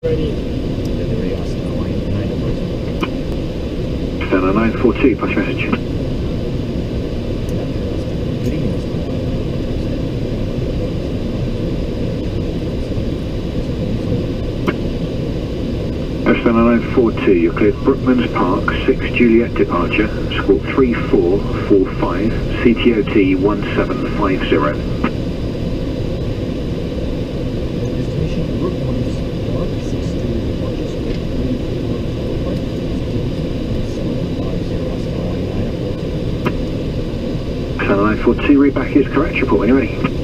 Ready. Delivery Astana line 9 Astana 942, pass message. Astana 942, you're cleared Brookman's Park, 6 Juliet departure, squawk 3445, CTOT 1750. Destination Brookman's Park, 6 Juliet departure, squawk 3445, Astana line 942. Astana 942, read back is correct, report when you're ready.